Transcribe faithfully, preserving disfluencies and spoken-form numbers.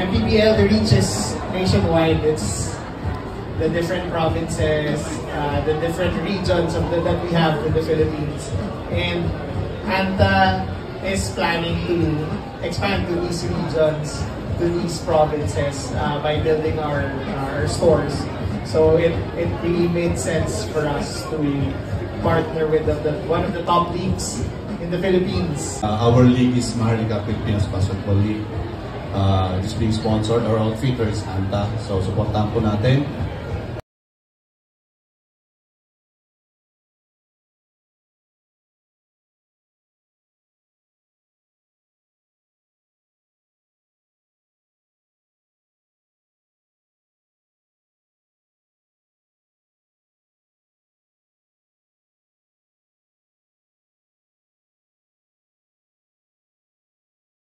M P B L, the reach is nationwide. It's the different provinces, uh, the different regions of the, that we have in the Philippines. And Anta is planning to expand to these regions, to these provinces uh, by building our, our stores. So it, it really made sense for us to partner with the, the, one of the top leagues in the Philippines. Uh, our league is Maharlika Pilipinas Basketball League. Uh, it's being sponsored. Our outfitter is Anta. So supportahan po natin.